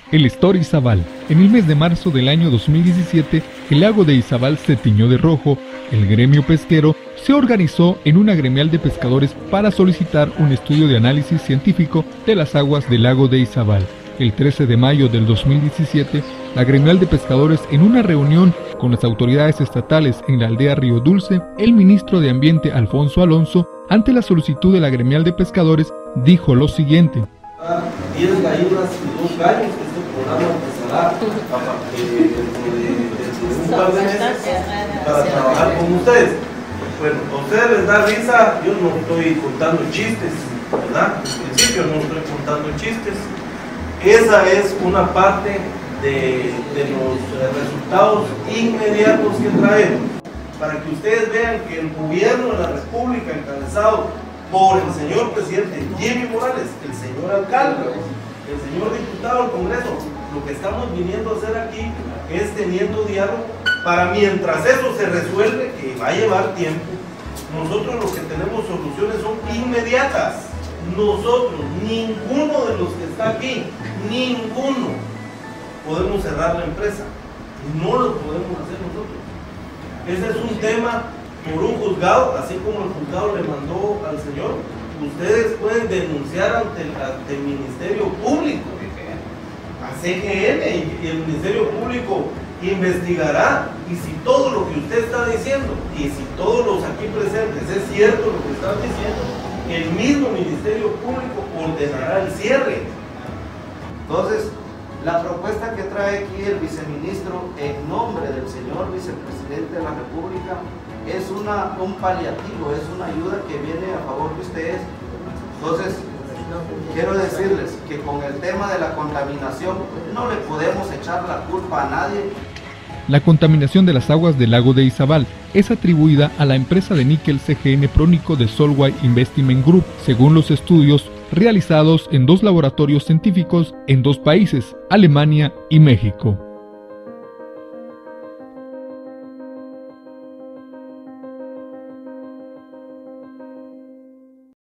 El Store Izabal. En el mes de marzo del año 2017, el lago de Izabal se tiñó de rojo. El gremio pesquero se organizó en una gremial de pescadores para solicitar un estudio de análisis científico de las aguas del lago de Izabal. El 13 de mayo del 2017, la gremial de pescadores, en una reunión con las autoridades estatales en la aldea Río Dulce, el ministro de Ambiente Alfonso Alonso, ante la solicitud de la gremial de pescadores, dijo lo siguiente: 10 gallinas y 2 gallos, que este programa empezará de un par de meses para trabajar con ustedes. Bueno, a ustedes les da risa, yo no estoy contando chistes, ¿verdad? En principio no estoy contando chistes. Esa es una parte de los resultados inmediatos que traemos, para que ustedes vean que el gobierno de la República, encabezado por el señor presidente Jimmy Morales, el señor alcalde, el señor diputado del Congreso, lo que estamos viniendo a hacer aquí es teniendo diálogo para, mientras eso se resuelve, que va a llevar tiempo, nosotros lo que tenemos soluciones son inmediatas. Nosotros, ninguno de los que está aquí, ninguno, podemos cerrar la empresa. No lo podemos hacer nosotros. Ese es un tema por un juzgado, así como el juzgado le mandó al señor. Ustedes pueden denunciar ante el Ministerio Público, a CGN, y el Ministerio Público investigará, y si todo lo que usted está diciendo, y si todos los aquí presentes es cierto lo que están diciendo, el mismo Ministerio Público ordenará el cierre. Entonces, la propuesta que trae aquí el viceministro en nombre del señor vicepresidente de la República es un paliativo, es una ayuda que viene a favor de ustedes. Entonces, quiero decirles que con el tema de la contaminación no le podemos echar la culpa a nadie. La contaminación de las aguas del lago de Izabal es atribuida a la empresa de níquel CGN Prónico de Solway Investment Group, según los estudios realizados en 2 laboratorios científicos en 2 países, Alemania y México.